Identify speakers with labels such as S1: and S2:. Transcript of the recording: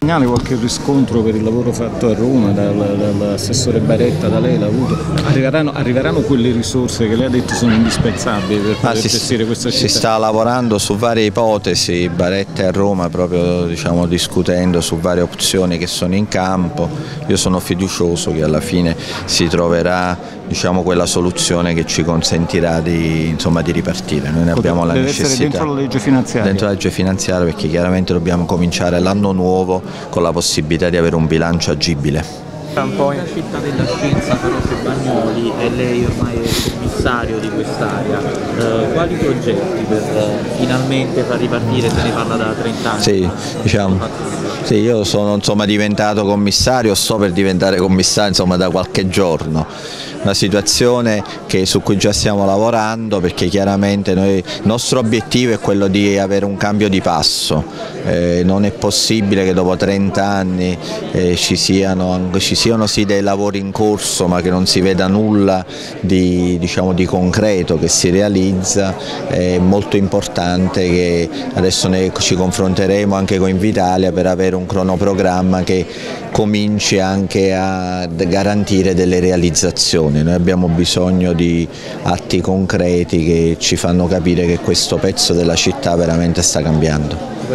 S1: Qualche riscontro per il lavoro fatto a Roma dall'assessore Baretta, da lei l'ha avuto? Arriveranno quelle risorse che lei ha detto sono indispensabili per poter gestire questa città?
S2: Si sta lavorando su varie ipotesi, Baretta è a Roma proprio discutendo su varie opzioni che sono in campo. Io sono fiducioso che alla fine si troverà quella soluzione che ci consentirà di ripartire. Noi ne abbiamo la necessità.
S1: Deve essere dentro la legge finanziaria?
S2: Dentro la legge finanziaria, perché chiaramente dobbiamo cominciare l'anno nuovo con la possibilità di avere un bilancio agibile.
S3: La città della scienza, Carote Bagnoli, e lei ormai è commissario di quest'area. Quali progetti per finalmente far ripartire? Se ne parla da 30 anni.
S2: Sì, io sono diventato commissario, sto per diventare commissario da qualche giorno. Una situazione su cui già stiamo lavorando, perché chiaramente il nostro obiettivo è quello di avere un cambio di passo. Non è possibile che dopo 30 anni ci siano sì dei lavori in corso, ma che non si veda nulla di concreto che si realizza. È molto importante che adesso ci confronteremo anche con Invitalia per avere un cronoprogramma che cominci anche a garantire delle realizzazioni. Noi abbiamo bisogno di atti concreti che ci fanno capire che questo pezzo della città veramente sta cambiando.